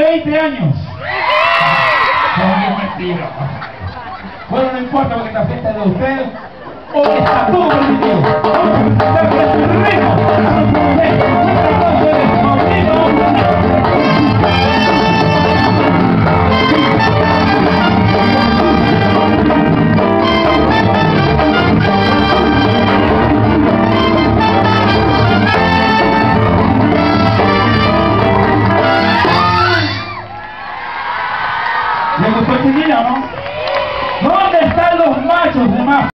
20 años. Son mentiras. Bueno, no importa porque esta fiesta es de usted. Hoy está todo permitido. Vamos a presentar por este ¿Le gustó el chiquillo, no? ¿Dónde están los machos de más?